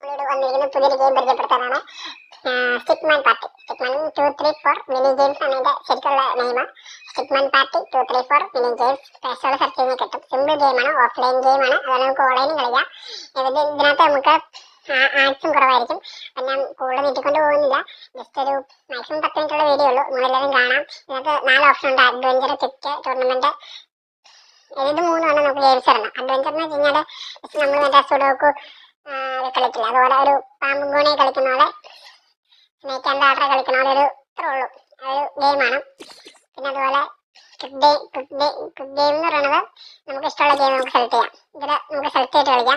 വന്നിരിക്കുന്ന പുതിയൊരു ഗെയിം പരിചയപ്പെടുത്താനാണ്. Stickman party. Stickman 234 mini games ആണ് ഇതിന്റെ ശരിക്കുള്ള name. Stickman party 234 mini games. Personal search ചെയ്യുന്ന കിട്ടും. സിമ്പിൾ ഗെയിമാണ്, ഓഫ്ലൈൻ ഗെയിമാണ്. അതുപോലെ നമുക്ക് ഓൺലൈനും കളിക്കാം. ഇതിനകത്ത് നമുക്ക് ആഡ്സും കുറവായിരിക്കും. അപ്പം ഞാൻ കൂടുതൽ നീട്ടിക്കൊണ്ട് പോകുന്നില്ല. ജസ്റ്റ് ഒരു മാക്സിമം 10 മിനിറ്റുള്ള വീഡിയോ ഉള്ളൂ. നിങ്ങളെല്ലാവരും കാണാം. ഇതിനകത്ത് 4 ഓപ്ഷൻ ഉണ്ട്: അഡ്വഞ്ചർ, ക്വിക്ക്, ടൂർണമെന്റ്. ഇത് 3 ആണ് നമുക്ക് ഗെയിംസ് ഇടണം. അഡ്വഞ്ചർ എന്ന് വെച്ച് കഴിഞ്ഞാൽ നമ്മൾ മറ്റേ സുഡോക്കു കളിക്കില്ല, അതുപോലെ ഒരു പാമ്പും കൂണി കളിക്കുന്ന പോലെ, സ്നേക്ക് ആൻഡ് ലാഡർ കളിക്കുന്ന പോലെ ഒരു ഇത്രേ ഉള്ളൂ, ഒരു ഗെയിമാണ്. പിന്നെ അതുപോലെ ക്വിക്ക് ഗെയിം എന്ന് പറയുന്നത് നമുക്ക് ഇഷ്ടമുള്ള ഗെയിം നമുക്ക് സെലക്ട് ചെയ്യാം. ഇതിൽ നമുക്ക് സെലക്ട് ചെയ്തിട്ട് കളിക്കാം.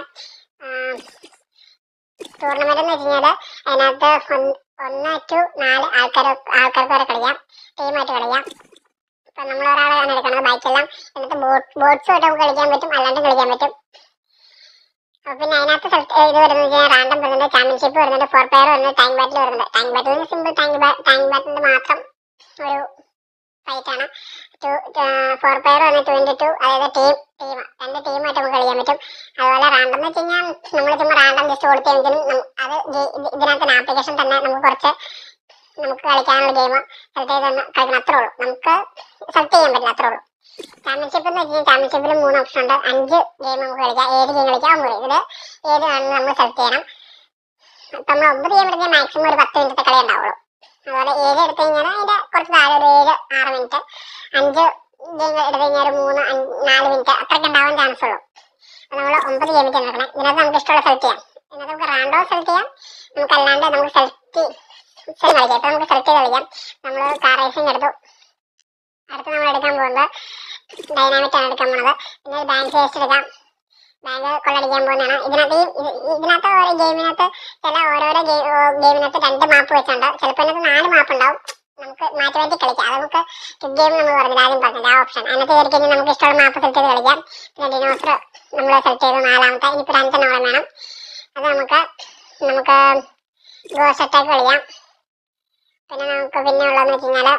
ടൂർണമെന്റ് എന്ന് വെച്ച് കഴിഞ്ഞാൽ അതിനകത്ത് 1 to 4 ആൾക്കാർക്ക് വരെ കളിക്കാം, ടീമായിട്ട് കളിക്കാം. ഇപ്പം നമ്മൾ ഒരാളാണ് എടുക്കുന്നത്, ബാക്കിയെല്ലാം എന്നിട്ട് ബോട്ട്സുമായിട്ട് നമുക്ക് കളിക്കാൻ പറ്റും, അല്ലാണ്ടും കളിക്കാൻ പറ്റും. പിന്നെ അതിനകത്ത് ഇത് വരുന്നത് റാൻഡം വരുന്നുണ്ട്, ചാമ്പ്യൻഷിപ്പ് വരുന്നുണ്ട്, 4 player വരുന്നുണ്ട്, ടാങ്ക് ബാറ്റിൽ വരുന്നുണ്ട്. ടാങ്ക് ബാറ്റിൽ സിമ്പിൾ ടാങ്ക് ബാറ്റിന്റെ മാത്രം ഒരു ഫൈറ്റ് ആണ്. 4 player വന്ന് 22, അതായത് ടീം 2 ടീമായിട്ട് നമുക്ക് കളിക്കാൻ പറ്റും. അതുപോലെ റാൻഡം എന്ന് വെച്ച് കഴിഞ്ഞാൽ നമ്മൾ ചുമ്മാ റാൻഡം ജസ്റ്റ് കൊടുത്തെങ്കിലും അത് ഇതിനകത്ത് ആപ്ലിക്കേഷൻ തന്നെ നമുക്ക് കളിക്കാനുള്ള ഗെയിം സെലക്ട് ചെയ്ത് കളിക്കണം, അത്രേ ഉള്ളൂ. നമുക്ക് സെലക്ട് ചെയ്യാൻ പറ്റില്ല, അത്രേ ഉള്ളൂ. ചാമ്പ്യൻഷിപ്പ് എന്ന് വെച്ച് കഴിഞ്ഞാൽ ചാമ്പ്യൻഷിപ്പിൽ 3 ഓപ്ഷൻ ഉണ്ട്. 5 ഗെയിം നമുക്ക് കളിക്കാം, 7 ഗെയിം കളിക്കാം. ഇതിൽ ഏത് വേണമെന്ന് നമ്മൾ സെലക്ട് ചെയ്യണം. അപ്പം നമ്മൾ 9 ഗെയിം എടുത്താൽ മാക്സിമം ഒരു 10 മിനിറ്റത്തെ കളി ഉണ്ടാവുള്ളൂ. അതുപോലെ 7 എടുത്തു കഴിഞ്ഞാൽ അതിൻ്റെ കുറച്ച് താഴെ ഒരു 7-6 മിനിറ്റ്. 5 ഗെയിം എടുത്തു കഴിഞ്ഞാൽ ഒരു 3-4 മിനിറ്റ് അത്രയ്ക്ക് ഉണ്ടാവാൻ ചാൻസ് ഉള്ളൂ. അപ്പം നമ്മൾ 9 ഗെയിം എടുക്കണം. ഇതിനകത്ത് നമുക്ക് ഇഷ്ടമുള്ള സെലക്ട് ചെയ്യാം. ഇതിനകത്ത് നമുക്ക് റാൻഡോ സെലക്ട് ചെയ്യാം, നമുക്ക് അല്ലാണ്ട് നമുക്ക് കളിക്കാം. ഇപ്പം നമുക്ക് സെലക്ട് ചെയ്ത് കളിക്കാം. നമ്മൾ കാർ റേസിംഗ് എടുത്തു. അടുത്ത് നമ്മൾ എടുക്കാൻ പോകുന്നത് ഡൈനാമിക് ആണ് എടുക്കാൻ പോകുന്നത്. പിന്നെ ബാങ്ക് വേസ്റ്റ് എടുക്കാം, ബാങ്ക് കൊള്ളടിക്കാൻ പോകുന്നതാണ്. ഇതിനകത്ത് ഓരോ ഗെയിമിനകത്ത് ഓരോരോ ഗെയിമിനകത്ത് 2 മാപ്പ് വെച്ചുണ്ട്. ചിലപ്പോൾ ഇതിനകത്ത് 4 മാപ്പ് ഉണ്ടാവും. നമുക്ക് മാറ്റി മാറ്റി കളിക്കാം. അത് നമുക്ക് ക്വിക്ക് ഗെയിം നമ്മൾ പറഞ്ഞില്ല, ആദ്യം പറഞ്ഞില്ല ആ ഓപ്ഷൻ. അതിനകത്ത് കയറി കഴിഞ്ഞാൽ നമുക്ക് ഇഷ്ടമുള്ള മാപ്പ് സെലക്ട് ചെയ്ത് കളിക്കാം. പിന്നെ ഡിനോസർ നമ്മൾ സെലക്ട് ചെയ്തു 4ാമത്തെ. ഇനിയിപ്പോൾ 2 വേണം. അത് നമുക്ക് ഗോസ്റ്റ് അറ്റാക്ക് കളിക്കാം. പിന്നെ നമുക്ക് പിന്നെ ഉള്ളതെന്ന് വെച്ച് കഴിഞ്ഞാൽ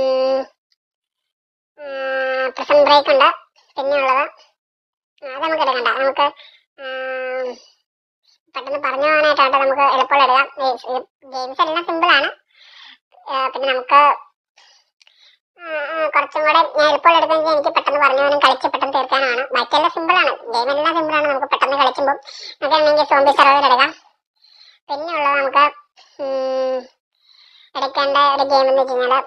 പ്രിസൺ ബ്രേക്ക് ഉണ്ട്. പിന്നെ ഉള്ളത് അത് നമുക്ക് എടുക്കണ്ട, നമുക്ക് പെട്ടെന്ന് പറഞ്ഞു പോകാനായിട്ടാണ് നമുക്ക് എളുപ്പമുള്ള എടുക്കാം. ഗെയിംസ് എല്ലാം സിമ്പിളാണ്. പിന്നെ നമുക്ക് കുറച്ചും കൂടെ ഞാൻ എളുപ്പമുള്ള എടുക്കുന്നത് എനിക്ക് പെട്ടെന്ന് പറഞ്ഞു പോകാനും കളിച്ച് പെട്ടെന്ന് തീർക്കാനാണ്. ബാക്കിയെല്ലാം സിമ്പിളാണ്, ഗെയിമെല്ലാം സിമ്പിളാണ്. നമുക്ക് പെട്ടെന്ന് കളിക്കുമ്പോൾ നമുക്ക് വേണമെങ്കിൽ സോംബി സർവൈവൽ എടുക്കാം. പിന്നെ ഉള്ളത് നമുക്ക് എടുക്കേണ്ട ഒരു ഗെയിം എന്ന് വെച്ച് കഴിഞ്ഞാൽ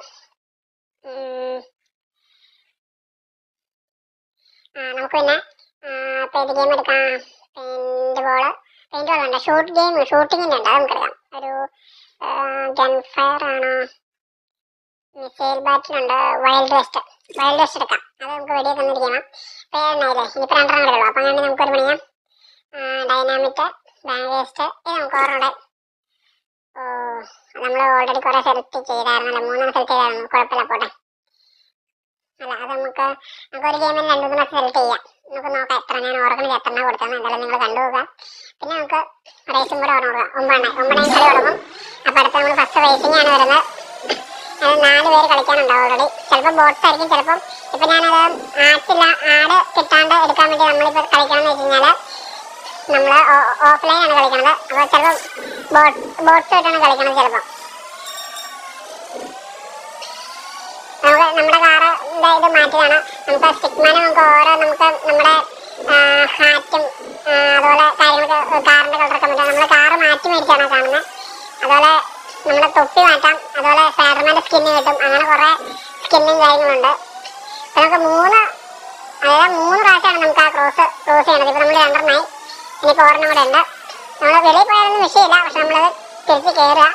നമുക്ക് പിന്നെ ഏത് ഗെയിം എടുക്കാം? പെയിന്റ് ബോൾ ഉണ്ട്, ഷൂട്ടിങ്ങിൻ്റെ ഉണ്ട്, അത് നമുക്കെടുക്കാം. ഒരു ഗൺ ഫയർ ആണ്, മിസൈൽ ബാറ്റിലുണ്ട്, വൈൽഡ് വെസ്റ്റ് എടുക്കാം. അത് നമുക്ക് വെടിയെ തന്നിരിക്കണം. പേരെണ്ണയില്ലേ, ഇനിയിപ്പോൾ 2 ഉള്ളൂ. അപ്പം അങ്ങനെ നമുക്കൊരു പണിയാം. ഡൈനാമിക്, ബാങ്ക് വേസ്റ്റ്, ഇത് നമുക്ക് ഓർമ്മ. നമ്മൾ ഓൾറെഡി കുറേ സെലക്ട് ചെയ്തായിരുന്നല്ലോ, 3 സെലക്ട് ചെയ്തായിരുന്നു, കുഴപ്പമില്ല, പോട്ടെ. അല്ല, അത് നമുക്ക് ഒരു ഗെയിമിൽ 2-3 സെലക്ട് ചെയ്യാം. നമുക്ക് നോക്കാം എത്ര, ഞാൻ ഓർഗനൈസ് എത്ര കൊടുത്തത് എന്തായാലും നിങ്ങൾ കണ്ടുപോകുക. പിന്നെ നമുക്ക് റേസിംഗ് കൂടെ ഓർമ്മ കൊടുക്കാം. 9 കളി തുടങ്ങും. അപ്പോൾ അടുത്ത് നമ്മൾ ഫസ്റ്റ് റേസിംഗ് ആണ് വരുന്നത്. അത് 4 പേര് കളിക്കാനുണ്ടാവും ഓൾറെഡി. ചിലപ്പോൾ ബോട്ട്സ് ആയിരിക്കും, ചിലപ്പം ഇപ്പം ഞാനത് ആഡ് കിട്ടാണ്ട് എടുക്കാൻ വേണ്ടി നമ്മളിപ്പോൾ കളിക്കണമെന്ന് വെച്ച് കഴിഞ്ഞാൽ നമ്മൾ ഓഫ്ലൈൻ ആണ് കളിക്കുന്നത്. അപ്പോൾ ചിലപ്പോൾ ബോട്ട്സായിട്ടാണ് കളിക്കുന്നത്. ചിലപ്പോൾ നമുക്ക് നമ്മുടെ കാറിൻ്റെ ഇത് മാറ്റിയതാണ്. നമുക്ക് സ്റ്റിക്മാനെ നമുക്ക് നമ്മുടെ ഹാറ്റും അതുപോലെ കാര്യങ്ങളൊക്കെ കാറിൻ്റെ കളറൊക്കെ മാറ്റാം. നമ്മൾ കാറ് മാറ്റി മേടിച്ചാണ് കാണുന്നത്. അതുപോലെ നമ്മുടെ തൊപ്പി മാറ്റാം, അതുപോലെ സ്പൈഡർമാൻ്റെ സ്കിന്ന് കിട്ടും. അങ്ങനെ കുറേ സ്കിന്നും കാര്യങ്ങളുണ്ട്. അപ്പോൾ നമുക്ക് 3 പ്രാവശ്യമാണ് നമുക്ക് ആ ക്രോസ് ചെയ്യണത്. ഇപ്പോൾ നമ്മൾ 2 ഇനിയിപ്പോൾ 1 കൂടെ ഉണ്ട്. നമ്മൾ വെളിയിൽ പോയാലൊന്നും വിഷയമില്ല, പക്ഷെ നമ്മളത് തിരിച്ച് കയറുക.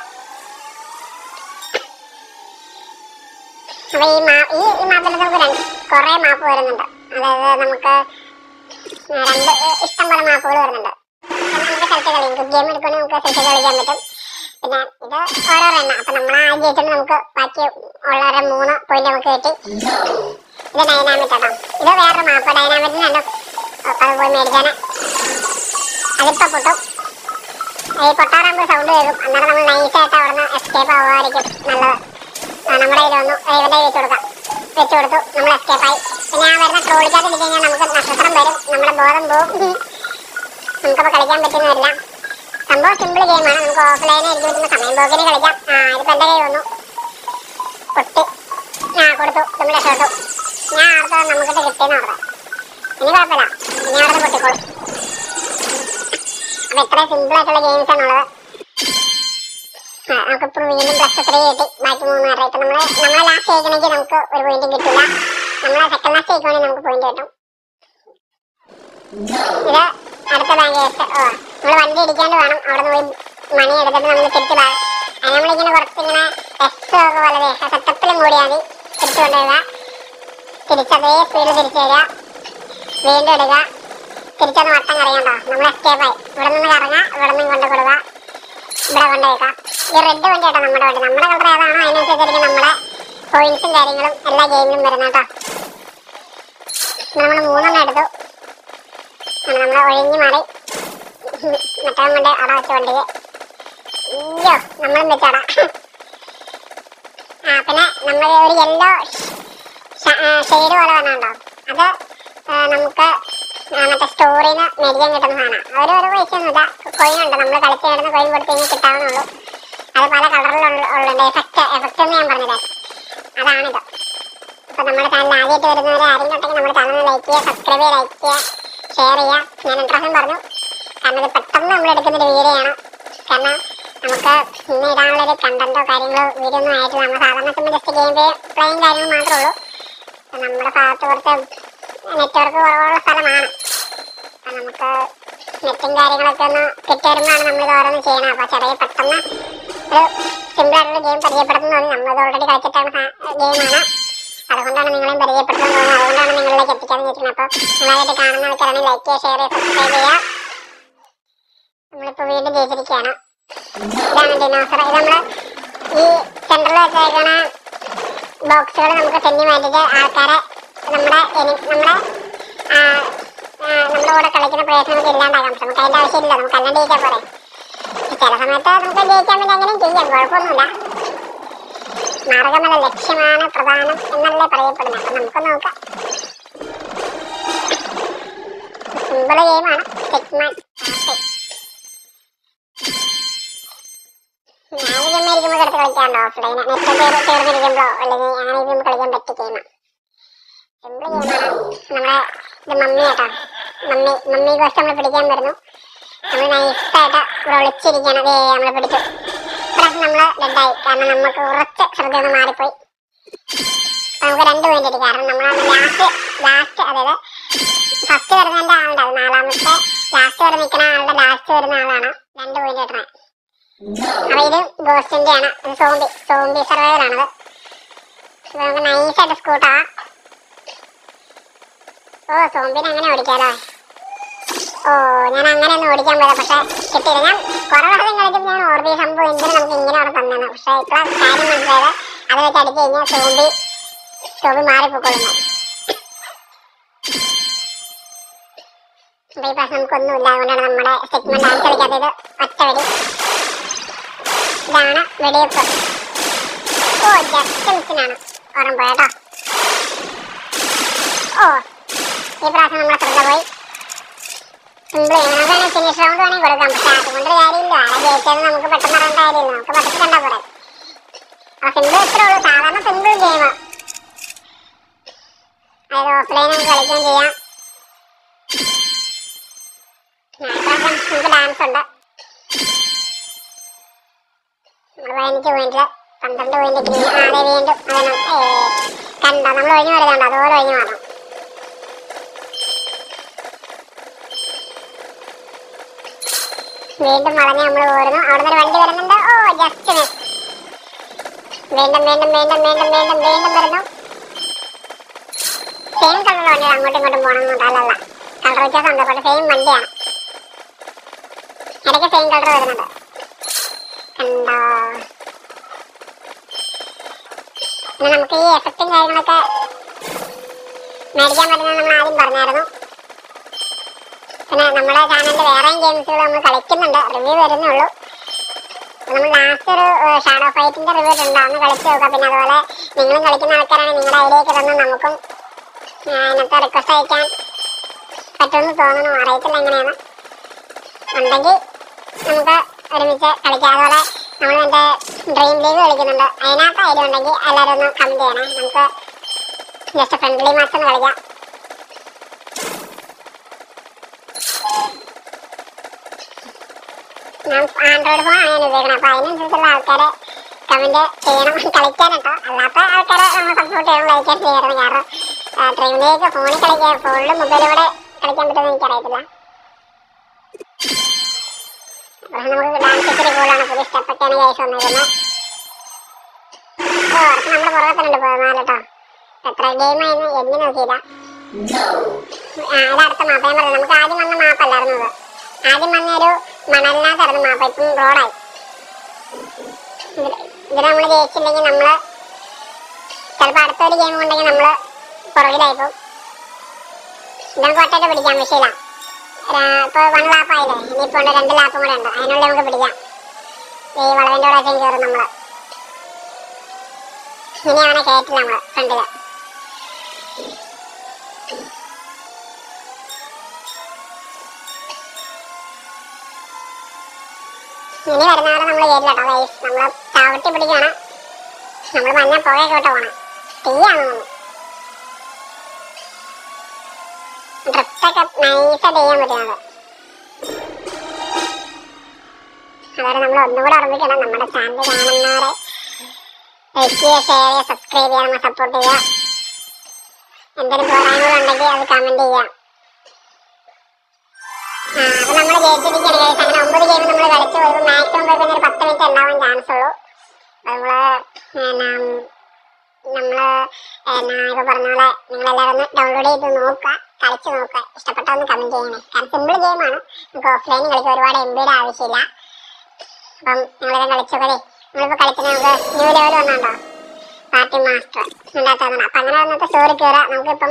അപ്പോൾ ഈ മാപ്പിൽ നമുക്ക് കുറേ മാപ്പ് വരുന്നുണ്ട്. അതായത് നമുക്ക് 2 ഇഷ്ടംപോലെ മാപ്പുകൾ വരുന്നുണ്ട്. അപ്പം നമുക്ക് സെലക്ട് കളിക്കും. ഗെയിം എടുക്കുകയാണെങ്കിൽ നമുക്ക് സെലക്ട് കളിക്കാൻ പറ്റും. പിന്നെ ഇത് ഓരോ എണ്ണ. അപ്പം നമ്മൾ ആ ജയിച്ചിട്ട് നമുക്ക് ബാക്കി ഉള്ളവരെ 3 പോയിന്റ് നമുക്ക് കിട്ടി. ഇത് ഡൈനാമിക് ആട്ടോ. ഇത് വേറൊരു മാപ്പ്. ഡൈനാമിക്കിന് 2 അത് പോയി മേടിക്കാന്. അതിപ്പോൾ പൊട്ടും. ഈ പൊട്ടാറാകുമ്പോൾ സൗണ്ട് കേൾക്കും. അന്നേരം നമ്മൾ നൈസായിട്ട് അവിടെ നിന്ന് എസ്കേപ്പ് ആവുമായിരിക്കും നല്ലത്. നമ്മുടെ കയ്യിലൊന്ന് വെച്ച് കൊടുത്തു, നമ്മൾ എസ്കേപ്പായി. പിന്നെ ആ വരുന്ന ട്രോളിക്കകത്ത് ഇട്ട് കഴിഞ്ഞാൽ നമുക്ക് നക്ഷത്രം വരും, നമ്മുടെ ബോധം പോവും. നമുക്കപ്പോൾ കളിക്കാൻ പറ്റുന്ന വരില്ല. സംഭവം സിമ്പിൾ ഗെയിമാണ്. നമുക്ക് ഓഫ്ലൈനിൽ ഇരിക്കും പറ്റുന്ന സമയം പോക്കിന് കളിക്കാം. ഇതിപ്പോൾ എൻ്റെ കൈ വന്നു പൊട്ടി. കൊടുത്തു. നമ്മൾ രക്ഷപ്പെട്ടു. ഞാൻ ആർക്കും നമുക്കിട്ട് കിട്ടിയെന്ന് പറഞ്ഞത്. ഇനി കുഴപ്പമില്ല, ഇനി അവിടെ പൊട്ടിക്കോളും. അപ്പോൾ ഇത്ര സിമ്പിളായിട്ടുള്ള ഗെയിംസ് ആണുള്ളത്. നമുക്കിപ്പോൾ വീണ്ടും +3 കിട്ടി. ബാക്കി 3 പേരുടെ. ഇപ്പം നമ്മളെ ലാസ്റ്റ് ജയിക്കണമെങ്കിൽ നമുക്ക് ഒരു പോയിന്റും കിട്ടില്ല. നമ്മളെ സെക്കൻഡ് ലാസ്റ്റ് ജയിക്കുവാണെങ്കിൽ നമുക്ക് പോയിന്റ് കിട്ടും. ഇത് അടുത്ത ബാങ്ക് വെച്ച് നമ്മൾ വണ്ടി ഇടിക്കാണ്ട് വേണം അവിടെ നിന്ന് പോയി മണി എടുത്തിട്ട് നമ്മൾ തിരിച്ച് നമ്മളിങ്ങനെ കുറച്ചിങ്ങനെ ഒക്കെ പോലെ സെറ്റപ്പിലും കൂടിയാൽ മതി. തിരിച്ചു കൊണ്ടുവരിക, തിരിച്ചതേ സ്പീഡിൽ തിരിച്ചു വരിക, വീണ്ടും ഇടുക, തിരിച്ചൊന്ന് വട്ടം കറിയണ്ടോ. നമ്മൾ എസ്കേപ്പായി. ഇവിടെ നിന്ന് കറങ്ങുക, ഇവിടെ നിന്ന് കൊണ്ട് കൊടുക്കുക, ഇവിടെ കൊണ്ടുവയ്ക്കാം. ഈ റെഡ് വണ്ടി കേട്ടോ നമ്മുടെ വണ്ടി. നമ്മുടെ കളർ ഏതാണോ അതിനനുസരിച്ചായിരിക്കും നമ്മുടെ പോയിന്റ്സും കാര്യങ്ങളും എല്ലാ ഗെയിമിലും വരുന്നത് കേട്ടോ. നമ്മൾ 3 എടുത്തു. നമ്മൾ ഒഴിഞ്ഞു മാറി മറ്റേ കൊണ്ട് അവിടെ വെച്ച വണ്ടിക്ക് അയ്യോ നമ്മളും വെച്ചാടാ. പിന്നെ നമ്മൾ ഒരു യെല്ലോ ഷെയ്ഡ് പോലെ വന്നുണ്ടോ, അത് നമുക്ക് മറ്റേ സ്റ്റോറിന്ന് മേടിക്കാൻ കിട്ടുന്ന സാധനം. ഒരു പൈസ ഒന്നുമില്ല, കോയിനുണ്ട്. നമ്മൾ കളിച്ച് കിടന്ന് കോയിൻ കൊടുത്ത് കഴിഞ്ഞാൽ കിട്ടാവുന്നുള്ളൂ. അത് പല കളറിലുണ്ട്. എഫക്റ്റ് എന്ന് ഞാൻ പറഞ്ഞത് അതാണിത്. അപ്പോൾ നമ്മുടെ ചാനൽ ആദ്യമായിട്ട് വരുന്നവരെ ആരെങ്കിലും ഉണ്ടെങ്കിൽ നമ്മുടെ ചാനൽ ലൈക്ക് ചെയ്യുക, സബ്സ്ക്രൈബ് ചെയ്യുക, ലൈക്ക് ചെയ്യുക, ഷെയർ ചെയ്യുക. ഞാൻ ഇൻട്രസ്റ്റ് പറഞ്ഞു കാരണം ഇത് പെട്ടെന്ന് നമ്മൾ എടുക്കുന്നൊരു വീഡിയോ ആണ്. കാരണം നമുക്ക് ഇന്ന് ഇടാനുള്ളൊരു കണ്ടന്റോ കാര്യങ്ങളോ വീഡിയോ ഒന്നും ആയിട്ടില്ല. നമ്മൾ സാധാരണ ജസ്റ്റ് ഗെയിം പ്ലേയും കാര്യങ്ങളും മാത്രമേ ഉള്ളൂ. നമ്മുടെ ഭാഗത്ത് കുറച്ച് നെറ്റ്വർക്ക് കുറവുള്ള സ്ഥലമാണ്. അപ്പം നമുക്ക് നെറ്റും കാര്യങ്ങളൊക്കെ ഒന്ന് കിട്ടി വരുമ്പോഴാണ് നമ്മളിത് ഓരോന്ന് ചെയ്യണം. അപ്പോൾ ചെറിയ പെട്ടെന്ന് ഒരു സിമ്പിളായിട്ടുള്ള ഗെയിം പരിചയപ്പെടുത്തുന്നത് നമ്മളിത് ഓൾറെഡി കളിച്ചിട്ടാണ് ഗെയിമാണ്. അതുകൊണ്ടാണ് നിങ്ങളെയും പരിചയപ്പെടുത്താൻ തോന്നുന്നത്. അതുകൊണ്ടാണ് നിങ്ങളിലേക്ക് എത്തിക്കാമെന്ന് ചോദിക്കുന്നത്. അപ്പോൾ നിങ്ങളായിട്ട് കാണുന്ന ആൾക്കാരാണെങ്കിൽ ലൈക്ക് ചെയ്യുക, ഷെയർ ചെയ്യുക, സബ്സ്ക്രൈബ് ചെയ്യുക. നമ്മളിപ്പോൾ വീണ്ടും ജയിച്ചിരിക്കുകയാണ്. ഇതാണ് ഡിനോസർ. ഇത് നമ്മൾ ഈ സെൻറ്ററിൽ വെച്ചേക്കണ ബോക്സുകൾ നമുക്ക് തെന്നി മാറ്റിയിട്ട് ആൾക്കാരെ നമ്മുടെ കൂടെ കളിക്കുന്ന പ്ലേയേഴ്സ് നമുക്ക് ഇല്ലാണ്ടാക്കാൻ പറ്റും. നമുക്ക് അതിൻ്റെ ആവശ്യമില്ല, നമുക്ക് അല്ലാണ്ട് ജയിക്കാൻ പോരെ. ചില സമയത്ത് നമുക്ക് ജയിക്കാൻ വേണ്ടി അങ്ങനെയും ചെയ്യാം, കുഴപ്പമൊന്നുമില്ല. മാർഗമല്ല ലക്ഷ്യമാണ് പ്രധാനം എന്നല്ലേ പറയപ്പെടുന്നത്. അപ്പം നമുക്ക് നോക്കാം. സിമ്പിൾ ഗെയിമാണ്. ടെക്മാൻ ഞാനിത് ഇരിക്കുമ്പോൾ എടുത്ത് കളിക്കാറുണ്ടോ ഓഫ്ലൈൻ നെറ്റ് തീർന്നിരിക്കുമ്പോഴോ അല്ലെങ്കിൽ അങ്ങനെ ഇരിക്കുമ്പോൾ കളിക്കാൻ പറ്റിയ ഗെയിമാണ്. സിമ്പിൾ ഗെയിമാണ്. നമ്മളെ ഇത് മമ്മി കേട്ടോ, മമ്മി കോസ്റ്റ് നമ്മൾ പിടിക്കാൻ വരുന്നു. നമ്മൾ നൈസായിട്ട് ഇവിടെ ഒളിച്ചിരിക്കുകയാണ്. നമ്മൾ പിടിച്ചു. ഇപ്രാവശ്യം നമ്മൾ ഡെഡായി. കാരണം നമുക്ക് കുറച്ച് ശ്രദ്ധ ഒന്ന് മാറിപ്പോയി. നമുക്ക് 2 പോയിന്റ് കിട്ടി. കാരണം നമ്മളാണ് ലാസ്റ്റ് അതായത് ഫസ്റ്റ് വരുന്നതിൻ്റെ ആളുടെ അത് 4ാമത്തെ ലാസ്റ്റ് വരെ നിൽക്കുന്ന ആളുടെ ലാസ്റ്റ് വരുന്ന ആളാണ് 2 പോയിന്റ് കിട്ടണേ. അപ്പോൾ ഇത് ഗോസ്റ്റിൻ്റെ ആണ്. ഇത് സോംബി സർവൈവറാണത്. നമുക്ക് നൈസായിട്ട് സ്കൂട്ടാവാം. സോംബിനെ അങ്ങനെ ഓടിക്കാമല്ലോ. ഞാൻ അങ്ങനെ ഒന്നും ഓടിക്കാൻ പോയത്, പക്ഷെ കിട്ടിയില്ല. ഞാൻ കുറേ പ്രാവശ്യം കളിച്ചപ്പോൾ ഞാൻ ഓർമ്മ സംഭവം എന്തിനും നമുക്ക് ഇങ്ങനെ അവിടെ തന്നെയാണ്. പക്ഷേ ഇപ്പോൾ കാര്യം മനസ്സിലായത് അത് വെച്ച് അടിച്ച് കഴിഞ്ഞാൽ സോംബി മാറിപ്പോയിക്കൊള്ളുന്നു. അപ്പോൾ ഈ പ്രാവശ്യം നമുക്കൊന്നുമില്ല. അതുകൊണ്ടാണ് നമ്മുടെ സെഗ്മെന്റ് ഡാൻസ് കളിക്കാത്തത്. ഒറ്റ വെടി. ഇതാണ് വെടിവെപ്പ്. ജസ്റ്റ് മിസ്സിനാണ് ഓർമ്മ പോയട്ടോ. ഈ പ്രാവശ്യം നമ്മളെ ശ്രദ്ധ പോയി. സിമ്പിൾ നമുക്ക് ഫിനിഷ് റൗണ്ട് വേണമെങ്കിൽ കൊടുക്കാം. പക്ഷെ അതുകൊണ്ട് കാര്യമില്ല. ആരെ ജയിച്ചത് നമുക്ക് പെട്ടെന്ന് അറിയേണ്ട കാര്യമില്ല. നമുക്ക് പറ്റത്ത് കണ്ടാൽ പോരെ. അപ്പോൾ സിമ്പിൾ ഇത്രേ ഉള്ളൂ. സാധാരണ സിമ്പിൾ ഗെയിം. അതായത് ഓഫ്ലൈൻ നമുക്ക് കളിക്കുകയും ചെയ്യാം. നമുക്ക് ഡാൻസ് ഉണ്ട്. 15 പോയിന്റ് 12 പോയിന്റ് ഗ്രീൻ. അതെ വീണ്ടും കണ്ടോ നമ്മൾ ഒഴിഞ്ഞു വരുന്നുണ്ടോ, അതുപോലെ ഒഴിഞ്ഞു മാറണം. വീണ്ടും വളഞ്ഞ് നമ്മൾ പോരുന്നു. അവിടെ നിന്ന് വണ്ടി വരുന്നുണ്ട്. Just miss. വീണ്ടും വരുന്നു. സെയിം കളറുള്ള വണ്ടികൾ അങ്ങോട്ടും ഇങ്ങോട്ടും പോകണമെന്നുണ്ട്. അല്ലല്ല, കളർ വ്യത്യാസമുണ്ട്. പക്ഷേ സെയിം വണ്ടിയാണ്. ഇടയ്ക്ക് സെയിം കളർ വരുന്നുണ്ട്. കണ്ടോ? പിന്നെ നമുക്ക് ഈ എഫക്റ്റും കാര്യങ്ങളൊക്കെ മേടിക്കാൻ പറ്റുന്നത് നമ്മൾ ആദ്യം പറഞ്ഞായിരുന്നു. പിന്നെ നമ്മുടെ ചാനലിൽ വേറെയും ഗെയിംസുകൾ നമ്മൾ കളിക്കുന്നുണ്ട്. റിവ്യൂ വരുന്നുള്ളൂ. നമ്മൾ ലാസ്റ്റ് ഒരു ഷാഡോ ഫൈറ്റിൻ്റെ റിവ്യൂ ഉണ്ട്. ഒന്ന് കളിച്ച് നോക്കാം. പിന്നെ അതുപോലെ നിങ്ങളും കളിക്കുന്ന ആൾക്കാരാണ്, നിങ്ങളുടെ ഐഡിയൊക്കെ തന്ന് നമുക്കും അതിനകത്ത് റിക്വസ്റ്റ് അയക്കാൻ പറ്റുമെന്ന് തോന്നുന്നു. അറിയത്തില്ല എങ്ങനെയാണ്. ഉണ്ടെങ്കിൽ നമുക്ക് ഒരുമിച്ച് കളിക്കാം. അതുപോലെ നമ്മൾ മറ്റേ ഡ്രീം ലീഗ് കളിക്കുന്നുണ്ട്, അതിനകത്ത് ഐഡിയ ഉണ്ടെങ്കിൽ എല്ലാവരും ഒന്ന് കമന്റ് ചെയ്യണേ. നമുക്ക് ജസ്റ്റ് ഫ്രണ്ട്ലി മാച്ച് ഒന്ന് കളിക്കാം. ഞാൻ ആൻഡ്രോയിഡ് ഫോൺ ആണ് ഉപയോഗിക്കണം, അപ്പൊ അതിനനുസരിച്ചുള്ള ആൾക്കാരെ കമന്റ് ചെയ്യണം കളിക്കാനുണ്ടോ. അല്ലാത്ത ആൾക്കാരെ നമ്മൾ സപ്പോർട്ട് ചെയ്യണം, ലൈക്ക് ചെയ്യണം. കാരണം ഡ്രീം ലീഗ് ഫോണിൽ കളിക്കാൻ, ഫോണിൽ മൊബൈലിലൂടെ കളിക്കാൻ പറ്റുമെന്ന് എനിക്കറിയത്തില്ല. നമുക്ക് ഡാൻസ് ഇച്ചിരി കൂടുതലാണ്, പുതിയ സ്റ്റെപ്പൊക്കെയാണ് ഗൈസ് വന്നിരിക്കുന്നത്. നമ്മുടെ പുറകത്തിനുണ്ട് പോകാൻ കേട്ടോ. എത്ര ഗെയിമായിരുന്നു എണ്ണി നോക്കിയില്ല. ഇതടുത്ത മാപ്പ് ഞാൻ പറഞ്ഞു, നമുക്ക് ആദ്യം വന്ന മാപ്പല്ലായിരുന്നു അത്. ആദ്യം വന്നൊരു മണലിനകത്തായിരുന്നു മാപ്പ്, ഇപ്പം റോഡായി. ഇത് നമ്മൾ ജയിച്ചില്ലെങ്കിൽ നമ്മള് ചിലപ്പോൾ അടുത്തൊരു ഗെയിം ഉണ്ടെങ്കിൽ നമ്മള് പുറകിലായിപ്പോ. ഇത് നമുക്ക് ഒറ്റയ്ക്ക് പിടിക്കാം, വിഷയമില്ല. ഇപ്പൊ 1 ലാപ്പായില്ലേ, ഇനിയിപ്പോ 2 ലാപ്പും കൂടെ ഉണ്ട്, അതിനുള്ളിൽ നമുക്ക് പിടിക്കാം. ഈ വളവിൻ്റെ കൂടെ കയറും നമ്മള്. ഇനി അവനെ കയറ്റില്ല നമ്മള് ഫ്രണ്ടില്. ഇനി വരുന്നവരെ നമ്മൾ കയറ്റില്ല കേട്ടോ ഗൈസ്. നമ്മള് ചവിട്ടി പിടിക്കണം. നമ്മൾ മഞ്ഞ പുകയൊക്കെ വിട്ട് പോകണം. തീയാണ് ഡ്രിഫ്റ്റൊക്കെ നൈസായിട്ട് ചെയ്യാൻ പറ്റുന്നത്. അതുപോലെ നമ്മൾ ഒന്നുകൂടെ ഓർമ്മിക്കണം, നമ്മുടെ ചാനൽ കാണുന്നവരെ ലൈക്ക് ചെയ്യുക, ഷെയർ ചെയ്യുക, സബ്സ്ക്രൈബ് ചെയ്യുക, നമ്മൾ സപ്പോർട്ട് ചെയ്യുക. എന്തെങ്കിലും പോരായ്മകളുണ്ടെങ്കിൽ അത് കമന്റ് ചെയ്യുക. അപ്പൊ നമ്മൾ ജയിച്ചിരിക്കുകയാണ് ഗൈസ്. അങ്ങനെ 9 ഗെയിം നമ്മൾ കളിച്ചു. ഒരു മാക്സിമം പോയി ഒരു 10 മിനിറ്റ് ഉണ്ടാവാൻ ചാൻസ് ഉള്ളൂ. ഇപ്പൊ പറഞ്ഞ പോലെ നിങ്ങളെല്ലാവരും ഒന്ന് ഡൗൺലോഡ് ചെയ്ത് നോക്കുക, കളിച്ച് നോക്കുക. ഇഷ്ടപ്പെട്ടൊന്ന് കമന്റ് ചെയ്യണേ. കാരണം സിമ്പിൾ ഗെയിമാണ്, നമുക്ക് ഓഫ്ലൈനിൽ കളിക്കാൻ ഒരുപാട് MB ആവശ്യമില്ല. അപ്പം നിങ്ങളെല്ലാം കളിച്ചോക്കേ. നമ്മളിപ്പോ കളിക്കുന്ന നമുക്ക് ന്യൂ ലെവൽ വന്നുണ്ടോ, പാർട്ടി മാസ്റ്റർ ഉണ്ടാക്കാന്നാണ്. അപ്പൊ അങ്ങനെ വന്നിട്ട് സ്റ്റോറി കയറാം. നമുക്കിപ്പം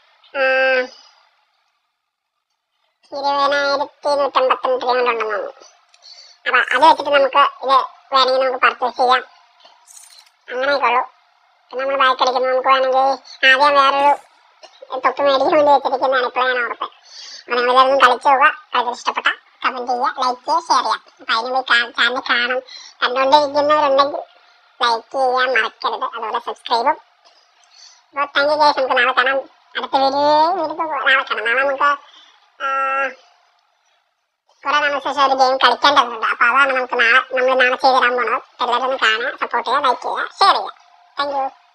20,152 ഉണ്ടെന്ന് തോന്നുന്നു. അപ്പൊ അത് വെച്ചിട്ട് നമുക്ക് ഇത് വേണമെങ്കിൽ നമുക്ക് പർച്ചേസ് ചെയ്യാം. അങ്ങനെയൊക്കെ ഉള്ളൂ. പിന്നെ നമ്മൾ ബാക്ക് അടിക്കുമ്പോൾ നമുക്ക് വേണമെങ്കിൽ ആദ്യം വേറൊരു തൊപ്പ് മേടിക്കാൻ വേണ്ടി വെച്ചിരിക്കുന്നതാണ്, ഇപ്പോഴാണ് ഞാൻ ഓർത്തത്. അപ്പൊ നിങ്ങളെല്ലാവരും കളിച്ചു പോവുക. കളിച്ചിട്ട് ഇഷ്ടപ്പെട്ട കമന്റ് ചെയ്യുക, ലൈക്ക് ചെയ്യുക, ഷെയർ ചെയ്യാം. അപ്പൊ അതിന് പോയി ചാനൽ കാണും കണ്ടുകൊണ്ടിരിക്കുന്നവരുണ്ടെങ്കിൽ ലൈക്ക് ചെയ്യാൻ മറക്കരുത്. അതുപോലെ സബ്സ്ക്രൈബും. അപ്പോൾ താങ്ക് യു ഗൈസ്. നമുക്ക് നാളെ കാണാം. അടുത്ത വീഡിയോ നാളെ കാണാം. നാളെ നമുക്ക് കുറെ നാളെ ശേഷം ഒരു ഗെയിം കളിക്കേണ്ടതുണ്ട്. അപ്പൊ അതാണ് നമ്മൾ നാളെ ചെയ്തു തരാൻ പോണത്. എല്ലാവരും ഒന്ന് കാണാൻ, സപ്പോർട്ട് ചെയ്യുക, ലൈക്ക് ചെയ്യുക, ഷെയർ ചെയ്യുക. Thank U.